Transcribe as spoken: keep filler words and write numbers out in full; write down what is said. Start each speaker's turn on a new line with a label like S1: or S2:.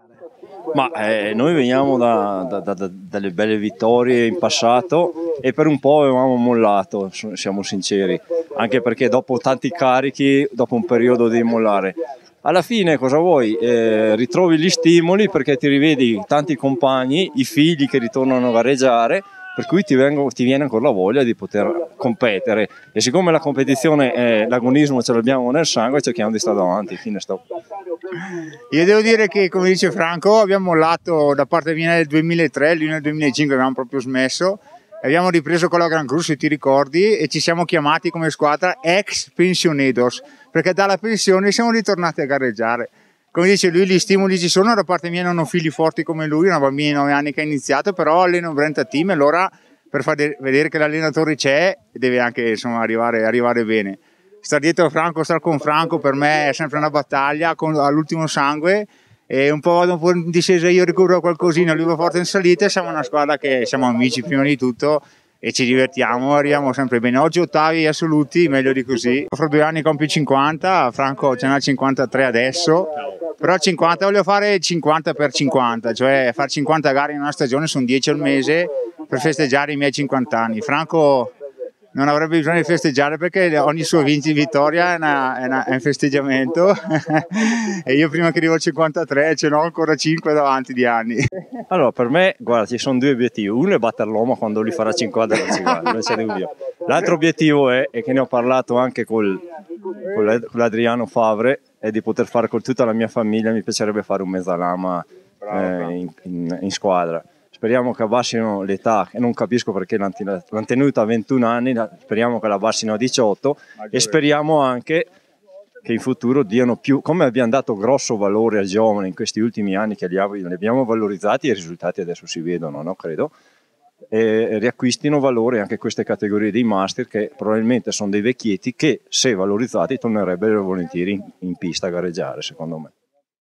S1: Ma eh, noi veniamo da, da, da, da, dalle belle vittorie in passato e per un po' avevamo mollato, siamo sinceri, anche perché dopo tanti carichi, dopo un periodo di mollare. Alla fine cosa vuoi? Eh, ritrovi gli stimoli perché ti rivedi tanti compagni, i figli che ritornano a gareggiare, per cui ti, vengo, ti viene ancora la voglia di poter competere, e siccome la competizione, è, l'agonismo ce l'abbiamo nel sangue, cerchiamo di stare davanti, fine stop.
S2: Io devo dire che, come dice Franco, abbiamo mollato da parte mia nel duemilatré, lui nel duemilacinque abbiamo proprio smesso, abbiamo ripreso con la Gran Cruz, se ti ricordi, e ci siamo chiamati come squadra ex pensionados, perché dalla pensione siamo ritornati a gareggiare. Come dice lui, gli stimoli ci sono, da parte mia non ho figli forti come lui, una bambina di nove anni che ha iniziato, però alleno un Brenta Team, e allora per far vedere che l'allenatore c'è deve anche, insomma, arrivare, arrivare bene. Star dietro a Franco, star con Franco per me è sempre una battaglia all'ultimo sangue, e un po' vado un po' in discesa, io recupero qualcosina, lui va forte in salita, e siamo una squadra che siamo amici prima di tutto e ci divertiamo, arriviamo sempre bene. Oggi ottavi assoluti, meglio di così. Fra due anni compio cinquanta, Franco ce n'ha cinquantatré adesso, però cinquanta voglio fare cinquanta per cinquanta, cioè fare cinquanta gare in una stagione, sono dieci al mese per festeggiare i miei cinquanta anni. Franco non avrebbe bisogno di festeggiare perché ogni sua vinci vittoria è, una, è, una, è un festeggiamento e io prima che arrivo al cinquantatré ce n'ho ancora cinque davanti di anni.
S1: Allora, per me, guarda, ci sono due obiettivi. Uno è battere l'uomo quando lui farà cinquanta per cinquanta, non c'è dubbio. L'altro obiettivo è, e che ne ho parlato anche col, con l'Adriano Favre, è di poter fare con tutta la mia famiglia. Mi piacerebbe fare un mezzalama eh, in, in, in squadra. Speriamo che abbassino l'età, e non capisco perché l'hanno tenuta a ventuno anni, speriamo che la abbassino a diciotto, e speriamo anche che in futuro diano più, come abbiamo dato grosso valore ai giovani in questi ultimi anni, che li abbiamo valorizzati, e i risultati adesso si vedono, no? Credo, e riacquistino valore anche queste categorie dei master, che probabilmente sono dei vecchietti che, se valorizzati, tornerebbero volentieri in, in pista a gareggiare, secondo me.